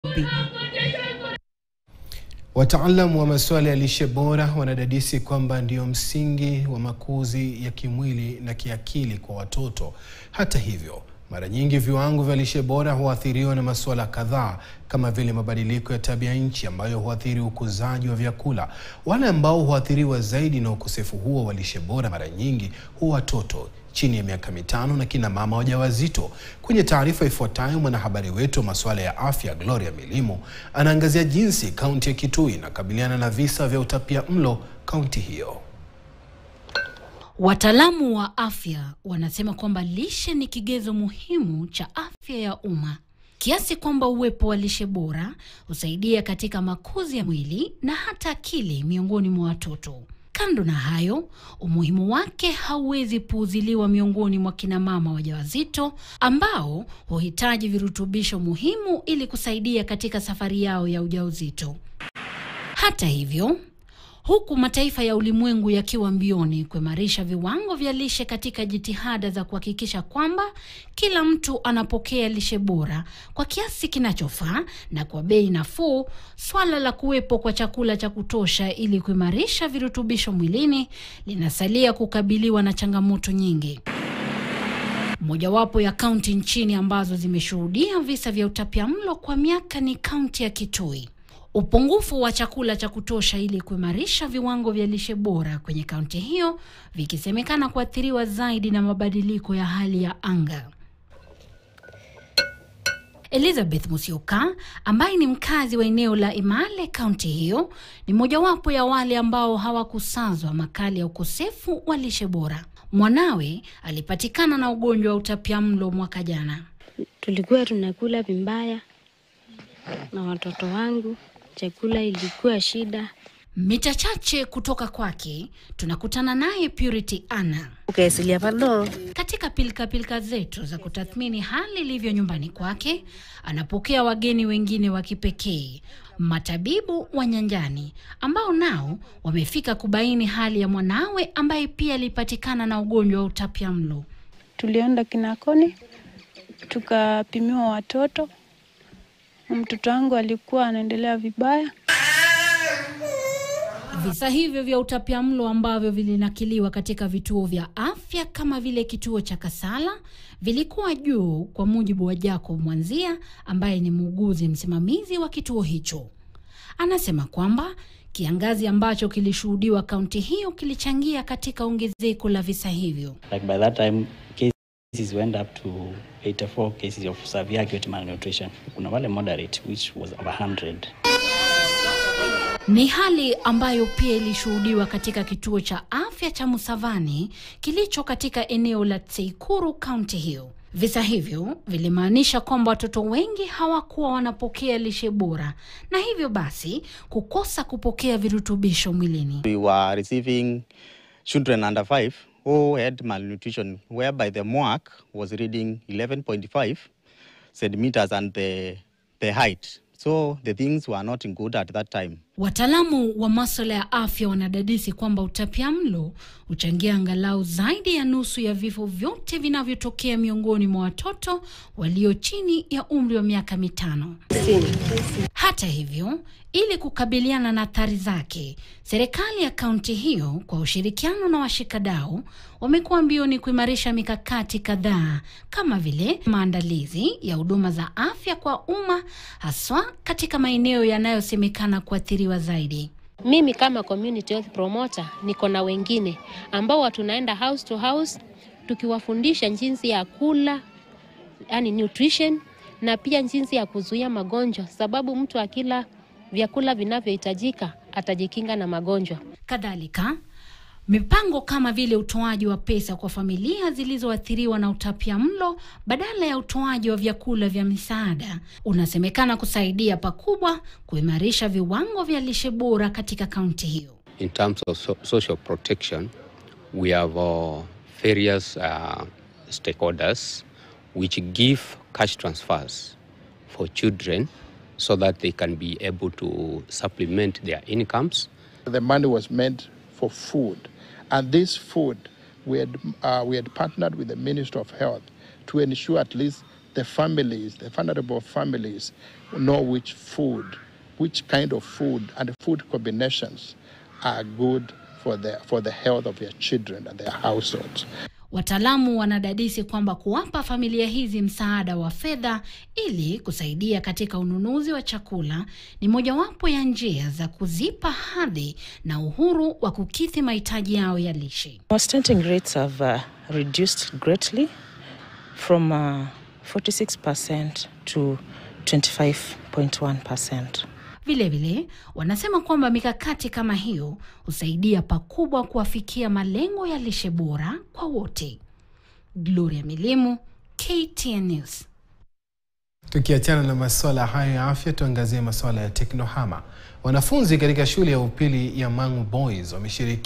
Wataalamu wa masuala ya lishe bora wanadadisi kwamba ndio msingi wa makuzi ya kimwili na kiakili kwa watoto. Hata hivyo, mara nyingi viwango vya lishe bora huathiriwa na masuala kadhaa kama vile mabadiliko ya tabia nchi ambayo huathiri ukuzaji wa vyakula. Wale ambao huathiriwa zaidi na ukosefu huo wa lishe bora mara nyingi huwa watoto chini ya miaka 5 na kina mama wajawazito. Kwenye taarifa ifuatayo, mwanahabari wetu wa masuala ya afya Gloria Milimo anaangazia jinsi kaunti ya Kitui inakabiliana na visa vya utapiamlo kaunti hiyo. Wataalamu wa afya wanasema kwamba lishe ni kigezo muhimu cha afya ya umma, kiasi kwamba uwepo wa lishe bora husaidia katika makuzi ya mwili na hata akili miongoni mwa watoto. Kando na hayo, umuhimu wake hauwezi puuziliwa miongoni mwa kina mama wajawazito ambao huhitaji virutubisho muhimu ili kusaidia katika safari yao ya ujauzito. Hata hivyo, huku mataifa ya ulimwengu yakiwa mbioni kuimarisha viwango vya lishe katika jitihada za kuhakikisha kwamba kila mtu anapokea lishe bora kwa kiasi kinachofaa na kwa bei nafuu, swala la kuwepo kwa chakula cha kutosha ili kuimarisha virutubisho mwilini linasalia kukabiliwa na changamoto nyingi. Mojawapo ya kaunti nchini ambazo zimeshuhudia visa vya utapiamlo kwa miaka ni kaunti ya Kitui. Upungufu wa chakula cha kutosha ili kuimarisha viwango vya lishe bora kwenye kaunti hiyo vikisemekana kuathiriwa zaidi na mabadiliko ya hali ya anga. Elizabeth Musyoka, ambaye ni mkazi wa eneo la Imale kaunti hiyo, ni mojawapo ya wale ambao hawakusazwa makali ya ukosefu wa lishe bora. Mwanawe alipatikana na ugonjwa wa utapiamlo mwaka jana. Tulikuwa tunakula vibaya na watoto wangu, chakula ilikuwa shida. Mita chache kutoka kwake tunakutana naye Purity Anna. Katika pilika zetu za kutathmini hali ilivyo nyumbani kwake, anapokea wageni wengine wa kipekee, matabibu wa nyanjani ambao nao wamefika kubaini hali ya mwanawe ambaye pia alipatikana na ugonjwa wa utapiamlo. Tulienda Kinakoni, tukapimiwa watoto. Mtoto wangu alikuwa anaendelea vibaya. Visa hivyo vya utapiamlo ambavyo vilinakiliwa katika vituo vya afya kama vile kituo cha Kasala vilikuwa juu, kwa mujibu wa Jacob Mwanzia ambaye ni muuguzi msimamizi wa kituo hicho. Anasema kwamba kiangazi ambacho kilishuhudiwa kaunti hiyo kilichangia katika ongezeko la visa hivyo. Like by that time cases went up to 84 cases of severe acute malnutrition. Kuna wale moderate which was over 100. Ni hali ambayo pia ilishuhudiwa katika kituo cha afya cha Musavani kilicho katika eneo la Tseikuru kaunti hiyo. Visa hivyo vilimaanisha kwamba watoto wengi hawakuwa wanapokea lishe bora na hivyo basi kukosa kupokea virutubisho mwilini. We were receiving children under 5 who had malnutrition, whereby the mark was reading 11.5 centimeters and the height. So the things were not good at that time. Wataalamu wa masuala ya afya wanadadisi kwamba utapiamlo huchangia angalau zaidi ya nusu ya vifo vyote vinavyotokea miongoni mwa watoto walio chini ya umri wa miaka 5. Hata hivyo, ili kukabiliana na athari zake, serikali ya kaunti hiyo kwa ushirikiano na washikadau wamekuwa mbioni kuimarisha mikakati kadhaa kama vile maandalizi ya huduma za afya kwa umma, haswa katika maeneo yanayosemekana kuathiriwa zaidi. Mimi kama community health promoter niko na wengine ambao tunaenda house to house tukiwafundisha jinsi ya kula, yani nutrition, na pia jinsi ya kuzuia magonjwa, sababu mtu akila vyakula vinavyohitajika atajikinga na magonjwa. Kadhalika, mipango kama vile utoaji wa pesa kwa familia zilizoathiriwa na utapiamlo badala ya utoaji wa vyakula vya misaada unasemekana kusaidia pakubwa kuimarisha viwango vya lishe bora katika kaunti hiyo. In terms of social protection, we have various stakeholders which give cash transfers for children so that they can be able to supplement their incomes. The money was meant for food, and this food we had partnered with the Ministry of Health to ensure at least the families, the vulnerable families, know which kind of food and food combinations are good for the health of their children and their households. Wataalamu wanadadisi kwamba kuwapa familia hizi msaada wa fedha ili kusaidia katika ununuzi wa chakula ni mojawapo ya njia za kuzipa hadhi na uhuru wa kukidhi mahitaji yao ya lishe. Our stunting rates have reduced greatly from 46% to 25.1%. Vilevile, wanasema kwamba mikakati kama hiyo husaidia pakubwa kuafikia malengo ya lishe bora kwa wote. Gloria Milimu, KTN News. Tukiachana na masuala haya ya afya, tuangazie masuala ya teknohama. Wanafunzi katika shule ya upili ya Mangu Boys wameshiriki